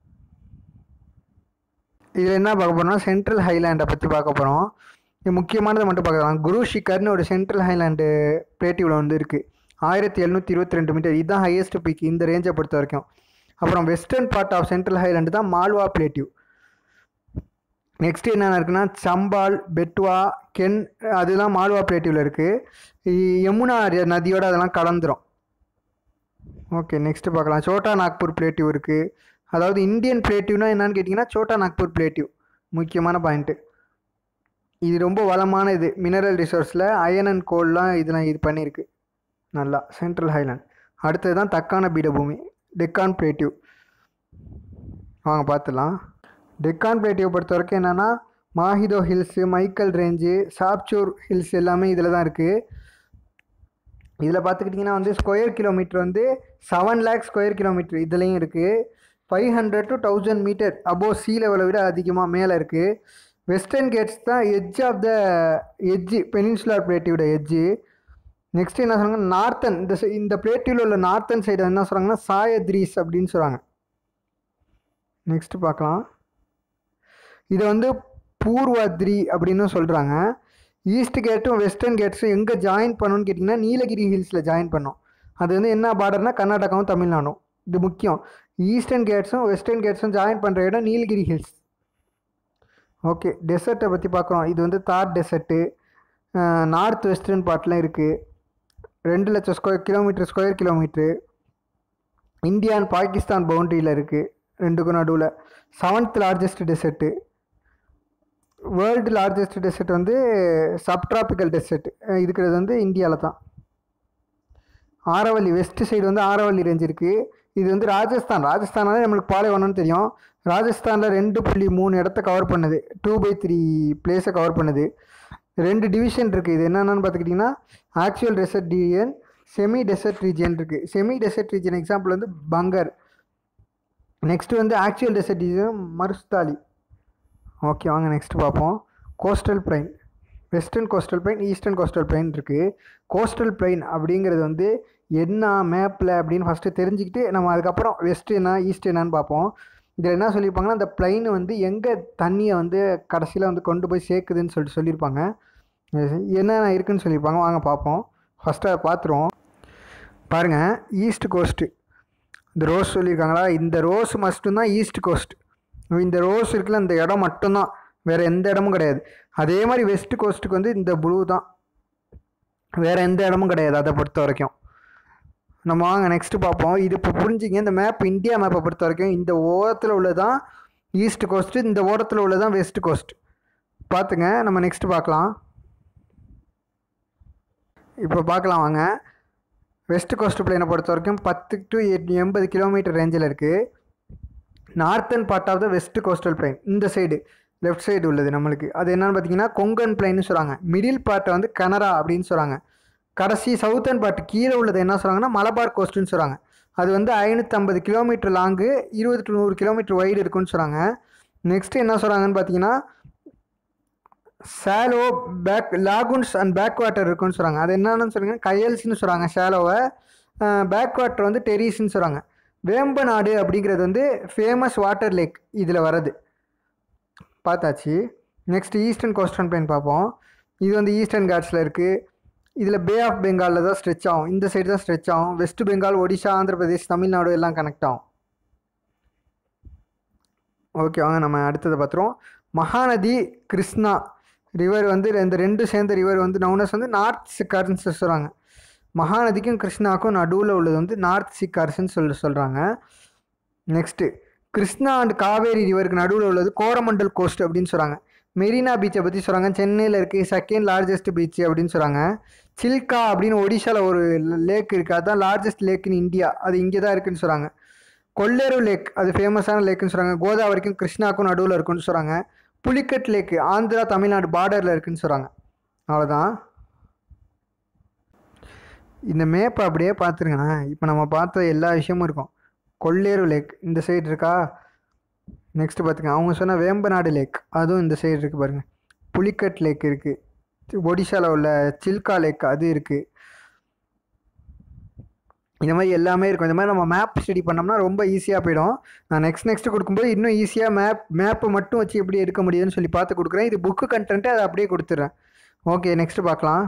Speaker 1: இதில் என்ன பார்க்க போகிறோம்னா சென்ட்ரல் ஹைலாண்டை பற்றி பார்க்க போகிறோம். இது முக்கியமானதை மட்டும் பார்க்கலாம். குரு ஷிகர்னு ஒரு சென்ட்ரல் ஹைலாண்டு பிளேட்டிவில் வந்து இருக்குது. ஆயிரத்தி எழுநூற்றி இருபத்தி ரெண்டு மீட்டர், இதுதான் ஹையஸ்ட் பீக் இந்த ரேஞ்சை பொறுத்த வரைக்கும். அப்புறம் western part of central highland தான் மால்வா பிளேட்டிவ். நெக்ஸ்ட் என்னென்ன இருக்குன்னா சம்பால், பெட்வா, கென், அதெல்லாம் மால்வா பிளேட்டிவில் இருக்குது. யமுனா நதியோட அதெல்லாம் கலந்துரும். ஓகே நெக்ஸ்ட்டு பார்க்கலாம். சோட்டா நாக்பூர் பிளேட்டிவ் இருக்குது. அதாவது இந்தியன் பிளேட்டிவ்னா என்னன்னு கேட்டிங்கன்னா சோட்டா நாக்பூர் பிளேட்டிவ் முக்கியமான பாயிண்ட்டு. இது ரொம்ப வளமான இது, மினரல் ரிசோர்ஸில் அயன் அண்ட் கோல்லாம் இதெல்லாம் இது பண்ணியிருக்கு நல்லா. Central highland. அடுத்தது தான் தக்கான பீடபூமி, டெக்கான் பிளேட்டிவ். வாங்க பார்த்துலாம். டெக்கான் பிளேட்டிவ் பொறுத்த வரைக்கும் என்னென்னா மாஹிதோ ஹில்ஸு, மைக்கல் ரேஞ்சு, சாப்சூர் ஹில்ஸ் எல்லாமே இதில் தான் இருக்குது. இதில் பார்த்துக்கிட்டிங்கன்னா வந்து ஸ்கொயர் கிலோமீட்டர் வந்து செவன் லேக் ஸ்கொயர் கிலோமீட்டர் இதுலேயும் இருக்குது. Five hundred to thousand metre above sea லெவலை விட அதிகமாக மேலே இருக்குது. வெஸ்டர்ன் கேட்ஸ் தான் edge of the edge, peninsular பிளேட்டிவோட எட்ஜு. நெக்ஸ்ட் என்ன சொல்கிறாங்க, நார்த்தன், இந்த இந்த பிளேட்டிவில் உள்ள நார்த்தன் சைடு என்ன சொல்கிறாங்கன்னா சாயத்ரீஸ் அப்படின்னு சொல்கிறாங்க. நெக்ஸ்ட்டு பார்க்கலாம். இதை வந்து பூர்வாத்ரி அப்படின்னு சொல்கிறாங்க. ஈஸ்ட் கேட்டும் வெஸ்டர்ன் கேட்ஸும் எங்கே ஜாயின் பண்ணணும்னு கேட்டிங்கன்னா நீலகிரி ஹில்ஸில் ஜாயின் பண்ணோம். அது வந்து என்ன பார்டர்னா கர்நாடகாவும் தமிழ்நாடும். இது முக்கியம். ஈஸ்டர்ன் கேட்ஸும் வெஸ்டர்ன் கேட்ஸும் ஜாயின் பண்ணுற இடம் நீலகிரி ஹில்ஸ். ஓகே டெசர்ட்டை பற்றி பார்க்குறோம். இது வந்து தார் டெசர்ட்டு நார்த் வெஸ்டர்ன் பார்ட்டில் இருக்குது. ரெண்டு லட்சம் square kilometre square kilometre India and Pakistan பவுண்ட்ரியில் இருக்குது. ரெண்டுக்கும் நடுவில் seventh largest desert. World largest desert வந்து சப்ட்ராபிக்கல் டெசர்ட் இருக்கிறது வந்து இந்தியாவில் தான். ஆரவல்லி வெஸ்ட் சைடு வந்து ஆரவல்லி ரேஞ்ச் இருக்குது. இது வந்து ராஜஸ்தான். ராஜஸ்தானாலே நம்மளுக்கு பாலைவனம்னு தெரியும். ராஜஸ்தானில் ரெண்டு புள்ளி மூணு இடத்த கவர் பண்ணுது, டூ பை த்ரீ பிளேஸை கவர் பண்ணுது. ரெண்டு டிவிஷன் இருக்குது. இது என்னென்னு பார்த்துக்கிட்டிங்கன்னா actual desert region, semi desert region இருக்குது. செமி டெசர்ட் ரீஜன் எக்ஸாம்பிள் வந்து பங்கர். நெக்ஸ்ட்டு வந்து actual desert region Marusthali. Okay வாங்க நெக்ஸ்ட்டு பார்ப்போம். Coastal plain, western coastal plain, eastern coastal plain இருக்குது. கோஸ்டல் பிளைன் அப்படிங்கிறது வந்து என்ன மேப்பில் அப்படின்னு ஃபஸ்ட்டு தெரிஞ்சுக்கிட்டு நம்ம அதுக்கப்புறம் வெஸ்ட் என்ன ஈஸ்ட் என்னன்னு பார்ப்போம். இதில் என்ன சொல்லியிருப்பாங்கன்னா அந்த பிளைன் வந்து எங்கே தண்ணியை வந்து கடைசியில் வந்து கொண்டு போய் சேர்க்குதுன்னு சொல்லிட்டு சொல்லியிருப்பாங்க. என்னென்ன இருக்குதுன்னு சொல்லியிருப்பாங்க. வாங்க பார்ப்போம். ஃபஸ்ட்டு அதை பார்த்துருவோம். பாருங்கள், ஈஸ்ட் கோஸ்ட்டு இந்த ரோஸ் சொல்லியிருக்காங்களா, இந்த ரோஸ் மட்டும்தான் ஈஸ்ட் கோஸ்ட். இந்த ரோஸ் இருக்குல்ல, இந்த இடம் மட்டும்தான், வேறு எந்த இடமும் கிடையாது. அதே மாதிரி வெஸ்ட் கோஸ்ட்டுக்கு வந்து இந்த ப்ளூ தான், வேறு எந்த இடமும் கிடையாது அதை பொறுத்த வரைக்கும். நம்ம வாங்க நெக்ஸ்ட்டு பார்ப்போம். இது இப்போ புரிஞ்சுங்க, இந்த மேப் இந்தியா மேப்பை பொறுத்த வரைக்கும் இந்த ஓரத்தில் உள்ளதான் ஈஸ்ட் கோஸ்ட்டு, இந்த ஓரத்தில் உள்ளதான் வெஸ்ட் கோஸ்ட். பார்த்துங்க, நம்ம நெக்ஸ்ட்டு பார்க்கலாம். இப்போ பார்க்கலாம் வாங்க. வெஸ்ட் கோஸ்ட் பிளேனை பொறுத்த வரைக்கும் பத்து டு எண்பது கிலோமீட்டர் ரேஞ்சில் இருக்குது. Northern part of the west coastal plain இந்த சைடு லெஃப்ட் சைடு உள்ளது நம்மளுக்கு. அது என்னென்னு பார்த்தீங்கன்னா கொங்கன் பிளைன்னு சொல்கிறாங்க. மிடில் பார்ட்டை வந்து கனரா அப்படின்னு சொல்கிறாங்க. கடைசி சவுத்தன் பார்ட் கீழே உள்ளது என்ன சொல்கிறாங்கன்னா மலபார் கோஸ்ட்டுன்னு சொல்கிறாங்க. அது வந்து ஐநூற்றம்பது கிலோமீட்டர் லாங்கு, இருபது டு நூறு கிலோமீட்டர் வைடு இருக்குன்னு சொல்கிறாங்க. நெக்ஸ்ட்டு என்ன சொல்கிறாங்கன்னு பார்த்தீங்கன்னா shallow back lagoons and back water இருக்குன்னு சொல்கிறாங்க. அது என்னென்னு சொல்லுங்கள், கயல்ஸ்னு சொல்கிறாங்க ஷாலோவை. பேக் வாட்டர் வந்து டெரிஸ்ன்னு சொல்கிறாங்க. வேம்பநாடு அப்படிங்கிறது வந்து ஃபேமஸ் வாட்டர் லேக் இதில் வருது. பார்த்தாச்சு. நெக்ஸ்ட் ஈஸ்டர்ன் கோஸ்டல் பிளைன் பார்ப்போம். இது வந்து ஈஸ்டர்ன் காட்ஸில் இருக்குது. இதில் பே ஆஃப் பெங்காலில் தான் ஸ்ட்ரெச் ஆகும், இந்த சைடு தான் ஸ்ட்ரெச் ஆகும். வெஸ்ட் பெங்கால், ஒடிஷா, ஆந்திர பிரதேஷ், தமிழ்நாடு எல்லாம் கனெக்ட் ஆகும். ஓகே வாங்க நம்ம அடுத்ததை பார்த்துருவோம். மகாநதி கிருஷ்ணா ரிவர் வந்து இந்த ரெண்டு சேர்ந்த ரிவர் வந்து நவுனஸ் வந்து நார்த் சிக்கார்ஸ்ன்னு சொல்கிறாங்க. மகாநதிக்கும் கிருஷ்ணாவுக்கும் நடுவில் உள்ளது வந்து நார்த் சிக்கார்ஸ்ன்னு சொல்லி சொல்கிறாங்க. நெக்ஸ்ட்டு கிருஷ்ணா அண்ட் காவேரி ரிவருக்கு நடுவில் உள்ளது கோரமண்டல் கோஸ்ட் அப்படின்னு சொல்கிறாங்க. மெரினா பீச்சை பற்றி சொல்கிறாங்க. சென்னையில் இருக்குது செகண்ட் லார்ஜஸ்ட் பீச் அப்படின்னு சொல்கிறாங்க. சில்கா அப்படின்னு ஒடிஷாவில் ஒரு லேக் இருக்குது, அதுதான் லார்ஜஸ்ட் லேக் இன் இந்தியா, அது இங்கே தான் இருக்குதுன்னு சொல்கிறாங்க. கொல்லேரு லேக் அது ஃபேமஸான லேக்குன்னு சொல்கிறாங்க. கோதாவரிக்கும் கிருஷ்ணாவுக்கும் நடுவில் இருக்குன்னு சொல்கிறாங்க. புலிக்கட் லேக்கு ஆந்திரா தமிழ்நாடு பார்டரில் இருக்குதுன்னு சொல்கிறாங்க. அவ்வளோதான். இந்த மேப்பை அப்படியே பார்த்துருங்கண்ணா. இப்போ நம்ம பார்த்த எல்லா விஷயமும் இருக்கும். கொல்லேரு லேக் இந்த சைடு இருக்கா. நெக்ஸ்ட்டு பார்த்துங்க, அவங்க சொன்ன வேம்பநாடு லேக் அதுவும் இந்த சைடு இருக்குது பாருங்கள். புலிக்கட் லேக் இருக்குது. ஒடிஷாவில் உள்ள சில்கா லேக் அது இருக்குது. இந்த மாதிரி எல்லாமே இருக்கும். இந்த மாதிரி நம்ம மேப் ஸ்டடி பண்ணோம்னா ரொம்ப ஈஸியாக போயிடும். நான் நெக்ஸ்ட் நெக்ஸ்ட்டு கொடுக்கும்போது இன்னும் ஈஸியாக மேப் மேப்பை மட்டும் வச்சு எப்படி எடுக்க முடியுதுன்னு சொல்லி பார்த்து கொடுக்குறேன். இது புக்கு கண்டென்ட்டு அதை அப்படியே கொடுத்துட்றேன். ஓகே நெக்ஸ்ட்டு பார்க்கலாம்.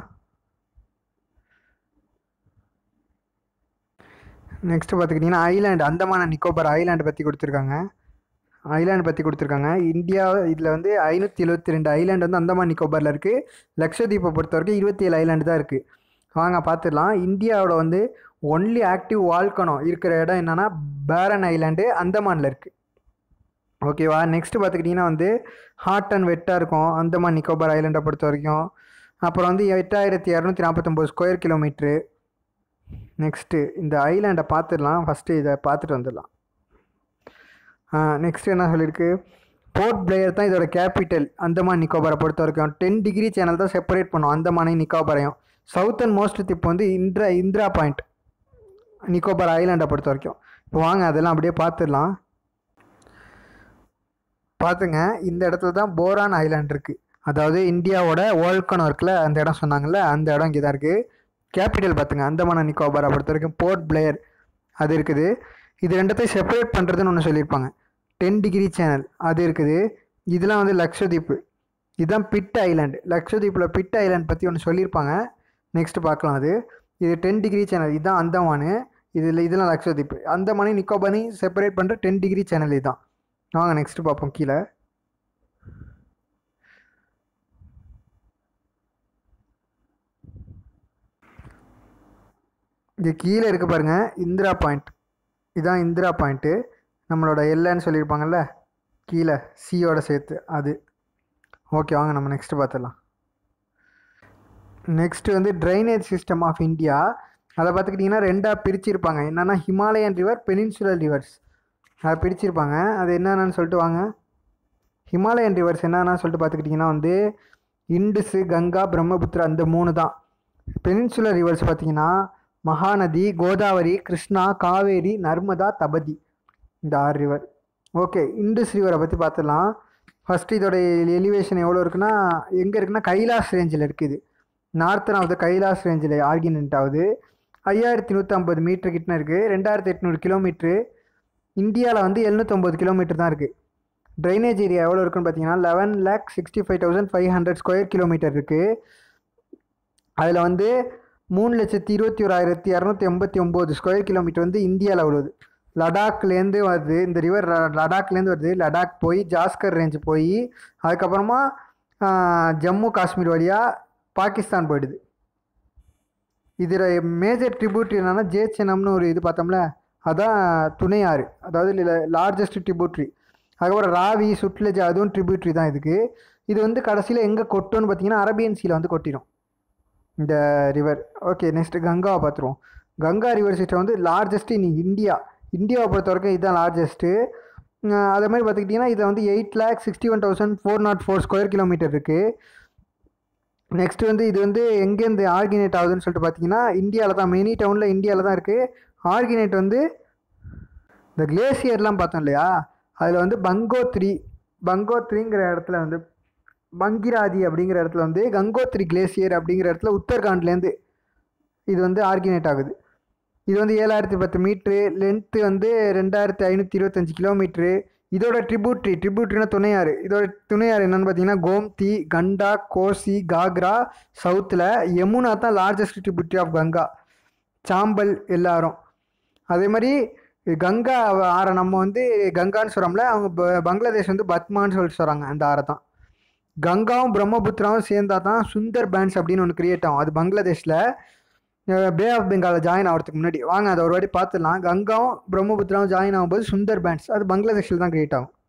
Speaker 1: நெக்ஸ்ட்டு பார்த்துக்கிட்டிங்கன்னா ஐலாண்டு, அந்தமான நிக்கோபார் ஐலாண்டு பற்றி கொடுத்துருக்காங்க. ஐலாண்டு பற்றி கொடுத்துருக்காங்க. இந்தியா இதில் வந்து ஐநூற்றி எழுபத்தி ரெண்டு ஐலாண்டு வந்து அந்தமான் நிக்கோபாரில் இருக்குது. லக்ஷதீப்பை பொறுத்த வரைக்கும் இருபத்தி ஏழு ஐலாண்டு தான் இருக்குது. வாங்க பார்த்துடலாம். இந்தியாவோட வந்து ஒன்லி ஆக்டிவ் வால்கனோ இருக்கிற இடம் என்னென்னா பேரன் ஐலாண்டு அந்தமானில் இருக்குது. ஓகேவா. நெக்ஸ்ட்டு பார்த்துக்கிட்டிங்கன்னா வந்து ஹாட் அண்ட் வெட்டாக இருக்கும் அந்தமான் நிக்கோபார் ஐலாண்டை பொறுத்த வரைக்கும். அப்புறம் வந்து எட்டாயிரத்தி இரநூத்தி நாற்பத்தொம்போது ஸ்கொயர் கிலோமீட்ரு. நெக்ஸ்ட்டு இந்த ஐலாண்டை பார்த்துடலாம். ஃபஸ்ட்டு இதை பார்த்துட்டு வந்துடலாம். நெக்ஸ்ட்டு என்ன சொல்லியிருக்கு, போர்ட் பிளேயர் தான் இதோட கேபிட்டல். அந்தமான் நிக்கோபாரை பொறுத்த வரைக்கும் டென் டிகிரி சேனல் தான் செப்பரேட் பண்ணும் அந்தமானையும் நிக்கோபாரையும். சவுத்தன் மோஸ்ட் திப் வந்து இந்திரா இந்திரா பாயிண்ட் நிக்கோபார் ஐலாண்டை பொறுத்த வரைக்கும். இப்போ வாங்க அதெல்லாம் அப்படியே பார்த்துடலாம். பார்த்துங்க, இந்த இடத்துல தான் போரான் ஐலாண்ட் இருக்குது. அதாவது இந்தியாவோட வோல்கனோ இருக்குல்ல, அந்த இடம் சொன்னாங்கல்ல, அந்த இடம் இங்கே தான் இருக்குது. கேபிட்டல் பார்த்துங்க, அந்தமான் நிக்கோபாரை பொறுத்த வரைக்கும் போர்ட் பிளேயர் அது இருக்குது. இது ரெண்டத்தையும் செப்பரேட் பண்ணுறதுன்னு ஒன்று சொல்லியிருப்பாங்க. டென் டிகிரி சேனல் அது இருக்குது. இதெல்லாம் வந்து லக்ஷதீப்பு, இதுதான் பிட் ஐலாண்டு. லக்ஷதீப்பில் பிட் ஐலாண்ட் பற்றி ஒன்று சொல்லியிருப்பாங்க. நெக்ஸ்ட்டு பார்க்கலாம். அது இது டென் டிகிரி சேனல், இதுதான் அந்தமானு. இதில் இதெல்லாம் லக்ஷதீப்பு. அந்தமானையும் நிக்கோபாரையும் செப்பரேட் பண்ணுற டென் டிகிரி சேனல் இதுதான். வாங்க நெக்ஸ்ட்டு பார்ப்போம். கீழே இங்கே கீழே இருக்குது பாருங்கள், இந்திரா பாயிண்ட். இதுதான் இந்திரா பாயிண்ட்டு, நம்மளோட எல்லைன்னு சொல்லியிருப்பாங்கள்ல கீழே சியோட சேர்த்து அது. ஓகே வாங்க நம்ம நெக்ஸ்ட்டு பார்த்துடலாம். நெக்ஸ்ட்டு வந்து ட்ரைனேஜ் சிஸ்டம் ஆஃப் இந்தியா. அதை பார்த்துக்கிட்டிங்கன்னா ரெண்டாக பிரிச்சிருப்பாங்க. என்னென்னா ஹிமாலயன் ரிவர், பெனின்சுலர் ரிவர்ஸ் அதை பிரிச்சிருப்பாங்க. அது என்னென்னு சொல்லிட்டு வாங்க. ஹிமாலயன் ரிவர்ஸ் என்னென்னா சொல்லிட்டு பார்த்துக்கிட்டிங்கன்னா வந்து இண்டுஸு, கங்கா, பிரம்மபுத்திரா அந்த மூணு தான். பெனின்சுலர் ரிவர்ஸ் பார்த்திங்கன்னா மகாநதி, கோதாவரி, கிருஷ்ணா, காவேரி, நர்மதா, தபதி இந்த ஆறு ரிவர். ஓகே இண்டஸ் ரிவரை பற்றி பார்த்துடலாம். ஃபஸ்ட்டு இதோட எலிவேஷன் எவ்வளோ இருக்குன்னா, எங்கே இருக்குன்னா கைலாஷ் ரேஞ்சில் இருக்குது. நார்த்தன் ஆஃப் த கைலாஷ் ரேஞ்சில் ஆர்கினென்ட் ஆகுது. ஐயாயிரத்தி நூற்றி ஐம்பது மீட்டர் கிட்ட இருக்குது. ரெண்டாயிரத்தி எட்நூறு கிலோமீட்ரு. இந்தியாவில் வந்து எழுநூற்றொம்பது கிலோமீட்டர் தான் இருக்குது. ட்ரைனேஜ் ஏரியா எவ்வளோ இருக்குன்னு பார்த்தீங்கன்னா eleven lakh sixty five thousand five hundred square kilometre இருக்குது. அதில் வந்து மூணு லட்சத்தி இருபத்தி ஓராயிரத்தி இரநூத்தி எண்பத்தி ஒம்பது ஸ்கொயர் கிலோமீட்டர் வந்து இந்தியாவில் உள்ளது. லடாக்லேருந்து வருது இந்த ரிவர், லடாக்லேருந்து வருது. லடாக் போய் ஜாஸ்கர் ரேஞ்சு போய் அதுக்கப்புறமா ஜம்மு காஷ்மீர் வழியாக பாகிஸ்தான் போயிடுது. இதில் மேஜர் ட்ரிபியூட்ரி என்னென்னா ஜேச்சனம்னு ஒரு இது பார்த்தோம்ல, அதான் துணை ஆறு, அதாவது லார்ஜஸ்ட் ட்ரிபியூட்ரி. அதுக்கப்புறம் ராவி, சுட்லஜ் அதுவும் ட்ரிபியூட்ரி தான் இதுக்கு. இது வந்து கடைசியில் எங்கே கொட்டும்னு பார்த்தீங்கன்னா அரபியன் சீல வந்து கொட்டிடும் இந்த ரிவர். ஓகே, நெக்ஸ்ட்டு கங்காவை பார்த்துருவோம். கங்கா ரிவர் சிஸ்டம் வந்து லார்ஜஸ்ட்டு இன் இந்தியா. இந்தியாவை பொறுத்த வரைக்கும் இதுதான் லார்ஜஸ்ட்டு. அதே மாதிரி பார்த்துக்கிட்டிங்கன்னா இதில் வந்து eight lakh sixty one thousand four naught four square kilometre இருக்குது. நெக்ஸ்ட்டு வந்து இது வந்து எங்கேருந்து ஆர்கினேட் ஆகுதுன்னு சொல்லிட்டு பார்த்தீங்கன்னா இந்தியாவில் தான், மெனி டவுனில் இந்தியாவில் தான் இருக்குது. ஆர்கினேட் வந்து இந்த கிளேசியர்லாம் பார்த்தோம் இல்லையா, அதில் வந்து பங்கோத்ரி பங்கோத்ரிங்கிற இடத்துல வந்து பங்கிராதி அப்படிங்கிற இடத்துல வந்து கங்கோத்ரி கிளேசியர் அப்படிங்கிற இடத்துல உத்தரகாண்ட்லேருந்து இது வந்து ஆர்கினேட் ஆகுது. இது வந்து ஏழாயிரத்தி பத்து மீட்ரு, லென்த்து வந்து ரெண்டாயிரத்தி ஐநூற்றி இருபத்தஞ்சி கிலோமீட்ரு. இதோட ட்ரிபியூட்ரி ட்ரிபியூட்ரினா துணையாறு. இதோட துணையாறு என்னென்னு பார்த்தீங்கன்னா கோம்தி, கண்டா, கோசி, காக்ரா. சவுத்தில் யமுனா தான் லார்ஜஸ்ட் ட்ரிபியூட்ரி ஆஃப் கங்கா, சாம்பல் எல்லாரும். அதே மாதிரி கங்கா ஆறை நம்ம வந்து கங்கான்னு சொல்கிறோம்ல, அவங்க பங்களாதேஷ் வந்து பத்மான்னு சொல்லிட்டு சொல்கிறாங்க அந்த ஆறை தான். கங்காவும் பிரம்மபுத்திராவும் சேர்ந்தா தான் சுந்தர் பேண்ட்ஸ் அப்படின்னு ஒன்று கிரியேட் ஆகும். அது பங்களாதேஷில் பே ஆஃப் பெங்காலில் ஜாயின் ஆகிறதுக்கு முன்னாடி. வாங்க அதை ஒரு வாட்டி பார்த்துடலாம். கங்காவும் பிரம்மபுத்திராவும் ஜாயின் ஆகும்போது சுந்தர் பேண்ட்ஸ் அது பங்களாதேஷில் தான் கிரியேட் ஆகும்.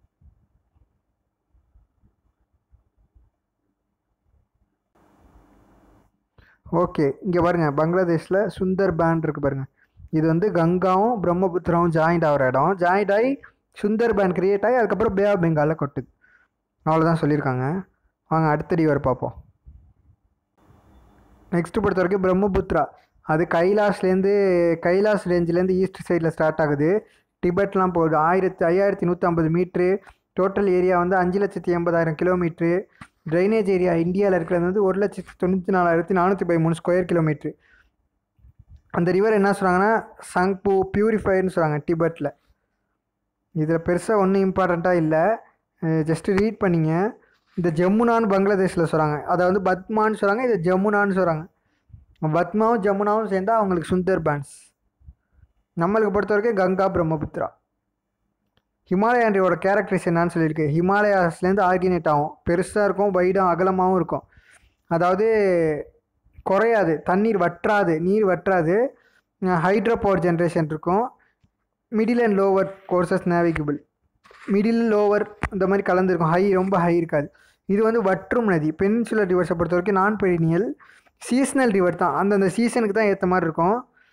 Speaker 1: ஓகே, இங்கே பாருங்கள், பங்களாதேஷில் சுந்தர் பேண்ட் இருக்குது பாருங்கள். இது வந்து கங்காவும் பிரம்மபுத்திராவும் ஜாயிண்ட் ஆகிற இடம். ஜாயிண்ட் ஆகி சுந்தர் பேண்ட் கிரியேட் ஆகி அதுக்கப்புறம் பே ஆஃப் பெங்காலில் கொட்டுது. அவ்வளோதான் சொல்லியிருக்காங்க. வாங்க அடுத்த ரிவர் பார்ப்போம். நெக்ஸ்ட்டு பொறுத்த வரைக்கும் பிரம்மபுத்திரா, அது கைலாஷ்லேருந்து கைலாஷ் ரேஞ்சிலேருந்து ஈஸ்ட் சைடில் ஸ்டார்ட் ஆகுது. டிபெட்லாம் போகுது. ஆயிரத்தி ஐயாயிரத்தி நூற்றி ஐம்பது மீட்ரு. டோட்டல் ஏரியா வந்து அஞ்சு லட்சத்தி எண்பதாயிரம் கிலோமீட்ரு. ட்ரைனேஜ் ஏரியா இந்தியாவில் இருக்கிறது வந்து ஒரு லட்சத்தி தொண்ணூற்றி நாலாயிரத்தி நானூற்றி பதிமூணு ஸ்கொயர் கிலோமீட்ரு. அந்த ரிவர் என்ன சொல்கிறாங்கன்னா சங்பூ பியூரிஃபைன்னு சொல்கிறாங்க டிபெட்டில். இதில் பெருசாக ஒன்றும் இம்பார்ட்டண்ட்டாக இல்லை, ஜஸ்ட்டு ரீட் பண்ணிங்க. இந்த ஜமுனான்னு பங்களாதேஷில் சொல்கிறாங்க, அதை வந்து பத்மான்னு சொல்கிறாங்க, இதை ஜமுனான்னு சொல்கிறாங்க. பத்மாவும் ஜமுனாவும் சேர்ந்தால் அவங்களுக்கு சுந்தர் பேண்ட்ஸ். நம்மளுக்கு பொறுத்த வரைக்கும் கங்கா பிரம்மபுத்திரா. ஹிமாலயன் ரிவரோட கேரக்டரிஸ் என்னான்னு சொல்லியிருக்கு. ஹிமாலயாஸ்லேருந்து ஆர்கினேட் ஆகும், பெருசாக இருக்கும், வைடாக அகலமாகவும் இருக்கும். அதாவது குறையாது, தண்ணீர் வற்றாது, நீர் வற்றாது. ஹைட்ரோ பவர் ஜென்ரேஷன் இருக்கும். Middle and lower courses navigable. Middle lower இந்த மாதிரி கலந்துருக்கும், ஹை ரொம்ப ஹை இருக்காது. இது வந்து வற்றும் நதி. பெனின்சுலர் ரிவர்ஸை பொறுத்த வரைக்கும் நான் பெரினியல் சீசனல் ரிவர் தான், அந்தந்த சீசனுக்கு தான் ஏற்ற மாதிரி இருக்கும்.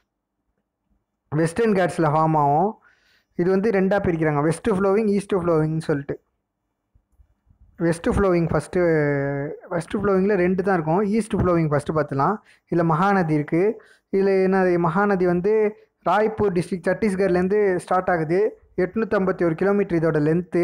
Speaker 1: வெஸ்டர்ன் காட்ஸில் ஃபார்ம் ஆகும். இது வந்து ரெண்டாக பிரிக்கிறாங்க, வெஸ்ட் ஃப்ளோவிங், ஈஸ்ட் ஃப்ளோவிங்னு சொல்லிட்டு. வெஸ்ட் ஃப்ளோவிங் ஃபஸ்ட்டு வெஸ்ட் ஃப்ளோவிங்கில் ரெண்டு தான் இருக்கும். ஈஸ்ட் ஃப்ளோவிங் ஃபஸ்ட்டு பார்த்துலாம். இதில் மகாநதி இருக்குது. இதில் என்ன, மகாநதி வந்து ராய்ப்பூர் டிஸ்ட்ரிக்ட் சத்தீஸ்கர்லேருந்து ஸ்டார்ட் ஆகுது. எட்நூற்றம்பத்தி ஒரு கிலோமீட்டர் இதோட லென்த்து.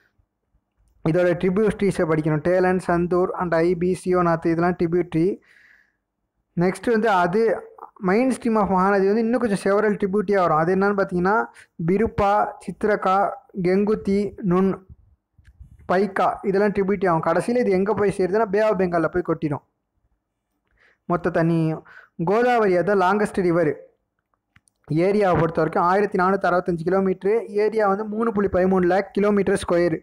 Speaker 1: இதோட ட்ரிபியூட்ரிஸை படிக்கணும். டேலன், சந்தூர் அண்ட் ஐபி, சியோநாத் இதெல்லாம் ட்ரிபியூட்ரி. நெக்ஸ்ட்டு வந்து அது மெயின் ஸ்ட்ரீம் ஆஃப் மகாநதி வந்து இன்னும் கொஞ்சம் செவரல் ட்ரிபியூட்டியாக வரும். அது என்னென்னு பார்த்தீங்கன்னா பிருப்பா, சித்ரகா, கெங்குத்தி, நுண், பைக்கா இதெல்லாம் ட்ரிபியூட்டி ஆகும். கடைசியில் இது எங்கே போய் சேருதுன்னா பே ஆஃப் பெங்காலில் போய் கொட்டிடும் மொத்த தண்ணியும். கோதாவரி அதுதான் லாங்கஸ்ட் ரிவர். ஏரியாவை பொறுத்த வரைக்கும் ஆயிரத்தி நானூற்றி அறுபத்தஞ்சு கிலோமீட்ரு. ஏரியா வந்து மூணு புள்ளி பதிமூணு லேக் கிலோமீட்டர் ஸ்கொயரு.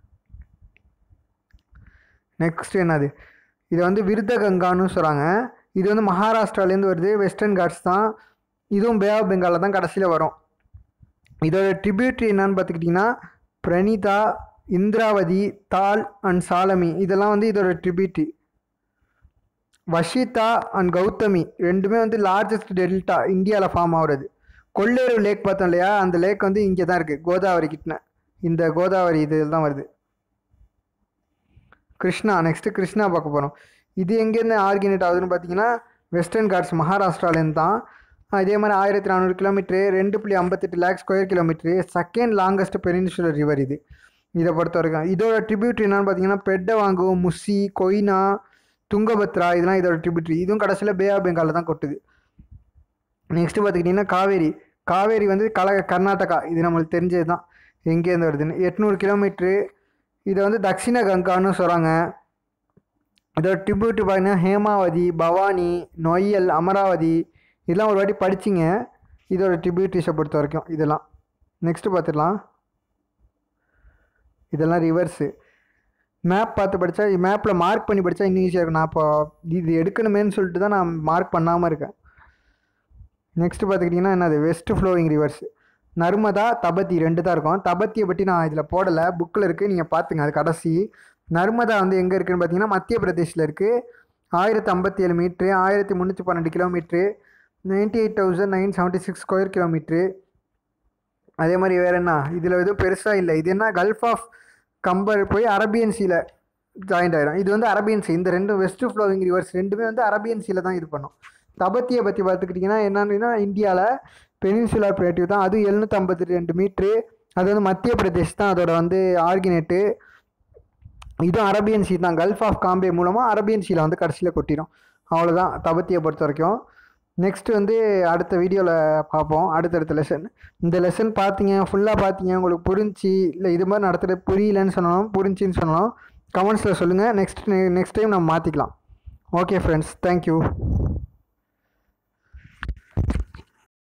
Speaker 1: நெக்ஸ்ட் என்னது, இதை வந்து விருதகங்கான்னு சொல்கிறாங்க. இது வந்து மகாராஷ்டிராலேருந்து வருது, வெஸ்டர்ன் காட்ஸ் தான். இதுவும் பே ஆஃப் பெங்காலில் தான் கடைசியில் வரும். இதோட ட்ரிபியூட்ரி என்னன்னு பார்த்துக்கிட்டிங்கன்னா பிரணிதா, இந்திராவதி, தால் அண்ட் சாலமி இதெல்லாம் வந்து இதோட ட்ரிபியூட்ரி. வஷிதா அண்ட் கௌதமி ரெண்டுமே வந்து லார்ஜஸ்ட் டெல்டா இந்தியாவில் ஃபார்ம் ஆகுறது. கொள்ளேரு லேக் பார்த்தோம் இல்லையா, அந்த லேக் வந்து இங்கே தான் இருக்குது, கோதாவரி கிட்ட. இந்த கோதாவரி இதில் தான் வருது. கிருஷ்ணா, நெக்ஸ்ட்டு கிருஷ்ணா பார்க்க போகிறோம். இது எங்கேருந்து ஆர்கினேட் ஆகுதுன்னு பார்த்தீங்கன்னா வெஸ்டர்ன் காட்ஸ் மகாராஷ்டிராலேருந்து தான். இதே மாதிரி ஆயிரத்தி நானூறு கிலோமீட்ரு, ரெண்டு புள்ளி ஐம்பத்தெட்டு lakh square kilometre. Second longest peninsular river இது. இதை பொறுத்த வரைக்கும் இதோட ட்ரிபியூட்ரி என்னென்னு பார்த்தீங்கன்னா பெட்டவாங்கு, முசி, கொய்னா, துங்கபத்ரா இதெல்லாம் இதோட ட்ரிபியூட்ரி. இதுவும் கடைசியில் பே ஆஃப் பெங்காலில் தான் கொட்டுது. நெக்ஸ்ட்டு பார்த்துக்கிட்டிங்கன்னா காவேரி. காவேரி வந்து கல கர்நாடகா, இது நம்மளுக்கு தெரிஞ்சது தான் எங்கேருந்து வருதுன்னு. எட்நூறு கிலோமீட்ரு. இதை வந்து தக்ஷிண கங்கான்னு சொல்கிறாங்க. இதோட ட்ரிபியூட் பார்த்தீங்கன்னா ஹேமாவதி, பவானி, நொய்யல், அமராவதி இதெல்லாம் ஒரு வாட்டி படிச்சிங்க. இதோட ட்ரிபியூட்ரிஸை பொறுத்த வரைக்கும் இதெல்லாம். நெக்ஸ்ட்டு பார்த்துடலாம். இதெல்லாம் ரிவர்ஸு. மேப் பார்த்து படித்தா மேப்பில் மார்க் பண்ணி படித்தா இன்னும் ஈஸியாக இருக்கும். நான் இப்போ இது எடுக்கணுமேன்னு சொல்லிட்டு தான் நான் மார்க் பண்ணாமல் இருக்கேன். நெக்ஸ்ட்டு பார்த்துக்கிட்டிங்கன்னா என்னது west flowing rivers. Narmada, Tapti ரெண்டு தான் இருக்கும். தபத்தியை பற்றி நான் இதில் போடலை, புக்கில் இருக்குது, நீங்கள் பார்த்துங்க. அது கடைசி. நர்மதா வந்து எங்கே இருக்குதுன்னு பார்த்தீங்கன்னா மத்திய பிரதேஷில் இருக்குது. ஆயிரத்தி ஐம்பத்தி ஏழு மீட்ரு, ஆயிரத்தி முந்நூற்றி பன்னெண்டு kilometre, ninety eight thousand nine seventy six square kilometre. அதே மாதிரி வேறு என்ன, இதில் எதுவும் பெருசாக இல்லை. இது என்ன, கல்ஃப் ஆஃப் கம்பர் போய் அரபியன் சீல ஜாயிண்ட் ஆகிடும். இது வந்து அரபியன் சி. இந்த ரெண்டு வெஸ்ட் ஃப்ளோவிங் ரிவர்ஸ் ரெண்டுமே வந்து அரபியன் சீல தான் இது பண்ணும். தபத்தியை பற்றி பார்த்துக்கிட்டிங்கன்னா என்னன்னா இந்தியாவில் பெனின்சுலர் பிளேட்டிவ் தான். அது எழுநூற்றி ஐம்பத்தி ரெண்டு மீட்ரு. அது வந்து மத்திய பிரதேஷ் தான் அதோட வந்து ஆர்கினேட்டு. இதுவும் அரபியன் சீ தான். கல்ஃப் ஆஃப் காம்பே மூலமாக அரபியன் சீல வந்து கடைசியில் கொட்டிடும். அவ்வளோதான் தபத்தியை பொறுத்த வரைக்கும். நெக்ஸ்ட்டு வந்து அடுத்த வீடியோவில் பார்ப்போம், அடுத்தடுத்த லெசன். இந்த லெசன் பார்த்தீங்க, ஃபுல்லாக பார்த்தீங்க, உங்களுக்கு புரிஞ்சு இல்லை இது மாதிரி நடத்துகிற புரியலன்னு சொன்னாலும் புரிஞ்சின்னு சொன்னாலும் கமெண்ட்ஸில் சொல்லுங்கள். நெக்ஸ்ட் நெக்ஸ்ட் டைம் நம்ம மாற்றிக்கலாம். Okay friends, thank you.